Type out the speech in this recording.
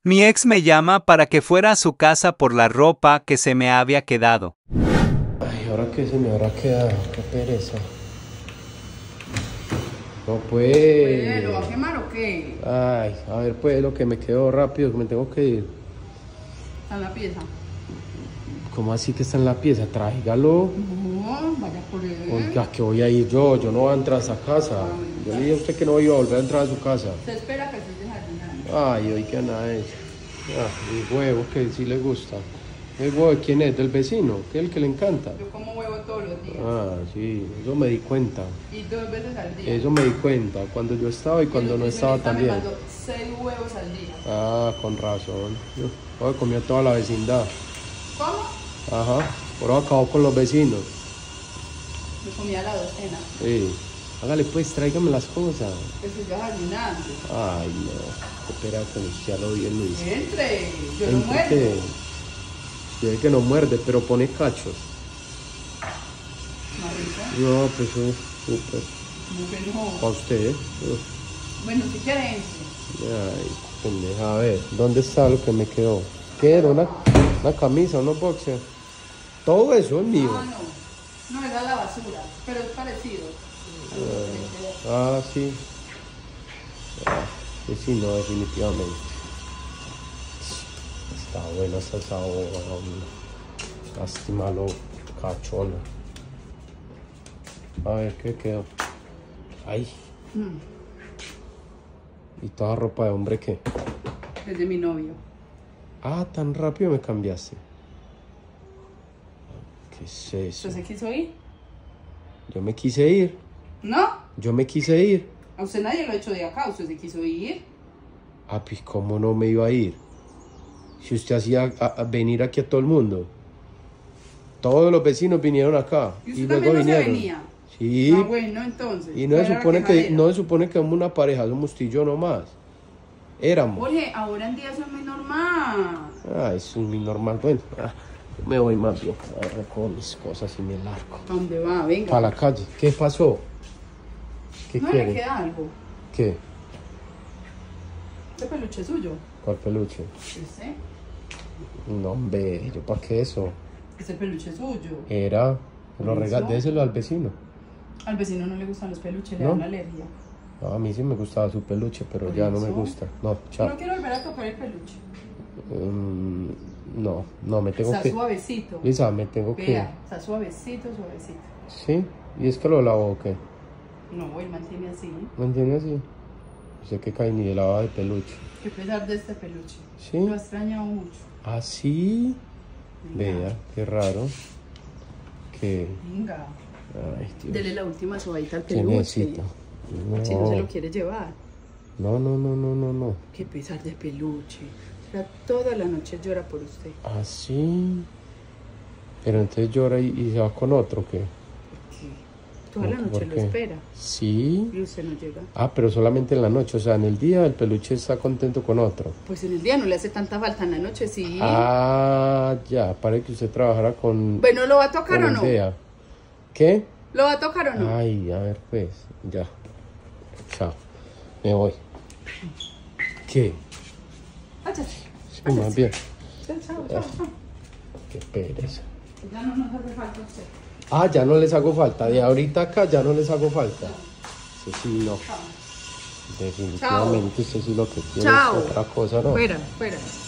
Mi ex me llama para que fuera a su casa por la ropa que se me había quedado. Ay, ¿ahora qué se me habrá quedado? Qué pereza. No pues. ¿Lo va a quemar o qué? Ay, a ver pues lo que me quedó rápido, que me tengo que ir. Está en la pieza. ¿Cómo así que está en la pieza? Tráigalo. No, vaya por él. Porque ¿a qué voy a ir yo? Yo no voy a entrar a esa casa. Yo le dije a usted que no iba a volver a entrar a su casa. Se espera que estés desayunando. Ay, hoy que nada es. Ah, mi huevo que sí le gusta. ¿El huevo de quién es? ¿Del vecino? ¿Que es el que le encanta? Yo como huevo todos los días. Ah, sí, eso me di cuenta. Y 2 veces al día. Eso me di cuenta, cuando yo estaba y cuando no estaba también. Me mando 6 huevos al día. Ah, con razón. Yo comía toda la vecindad. ¿Cómo? Ajá, por ahora acabó con los vecinos. Me comía la docena. Sí. Hágale pues, tráigame las cosas. Que estoy desayunando. Ay, no. Espera con usted a lo bien, Luis. Entre. Yo no Entre muerdo. que- Yo sé que no muerde, pero pone cachos. Más rico. No, pues súper. Como que no. Para usted, Bueno, si quieres. Ay, pendeja, a ver, ¿dónde está lo que me quedó? ¿Qué era? ¿Una camisa, unos boxers? Todo eso es mío. Ah, no. No, era la basura. Pero es parecido. a lo que me quedó. Ah, sí. Ah, pues sí, no, definitivamente. Está buena esa sabor, lástima lo cachona. A ver, ¿qué quedó? Ay. ¿Y toda ropa de hombre qué? Es de mi novio. Ah, tan rápido me cambiaste. ¿Qué es eso? ¿Usted se quiso ir? Yo me quise ir. ¿No? Yo me quise ir. A usted nadie lo ha hecho de acá. ¿Usted se quiso ir? Ah, pues cómo no me iba a ir. Si usted hacía venir aquí a todo el mundo. Todos los vecinos vinieron acá. ¿Y usted luego también no se vinieron. venía? Sí. Ah, bueno, entonces. Y no se ¿cuál era supone la que quejadera? no se supone que somos una pareja, somos tú y yo nomás. Éramos. Oye, ahora en día eso es muy normal. Ah, eso es muy normal. Bueno, me voy más bien. Recojo mis cosas y me largo. ¿A dónde va? Venga. Para la calle. ¿Qué pasó? ¿Qué ¿No quiere? le queda algo? ¿Qué? ¿Este peluche es suyo? ¿Cuál peluche? ¿Este? No, hombre, ¿yo para qué eso? Ese peluche es suyo. Era, lo ¿Eso? déselo al vecino. Al vecino no le gustan los peluches, le ¿No? dan alergia. No, a mí sí me gustaba su peluche, pero ¿Por ya no me eso? gusta. No, chao. No quiero volver a tocar el peluche. No, me tengo Está que... suavecito. Lisa, me tengo que... Vea, está suavecito, suavecito. ¿Sí? ¿Y es que lo lavo o qué? No, él mantiene así. ¿Me entiendes así? Sé que cae ni de lavado de peluche. Qué pesar de este peluche. ¿Sí? Lo ha extrañado mucho. ¿Ah, sí? Venga. Vea, qué raro. Que... Venga. Ay, Dios. Dele la última sobadita al ¿Qué peluche. necesito? Si no se lo quiere llevar. No. Qué pesar de peluche. O sea, toda la noche llora por usted. ¿Ah, sí? Pero entonces llora y se va con otro, ¿qué? Porque toda la ¿Por noche lo qué? espera. ¿Sí? Y usted no llega. Ah, pero solamente en la noche, o sea, en el día el peluche está contento con otro. Pues en el día no le hace tanta falta, en la noche sí. Ah, ya, parece que usted trabajara con... Bueno, ¿lo va a tocar con o no? Aldea. ¿Qué? ¿Lo va a tocar o no? Ay, a ver pues, ya. Chao, me voy. ¿Qué? Váyase. Sí, más bien. Chao, chao. Qué pereza. Ya no nos hace falta usted. Ah, ya no les hago falta, de ahorita acá ya no les hago falta. Sí, sí, no. Chao. Definitivamente usted sí lo que quiere Chao. es otra cosa, ¿no? Fuera, fuera.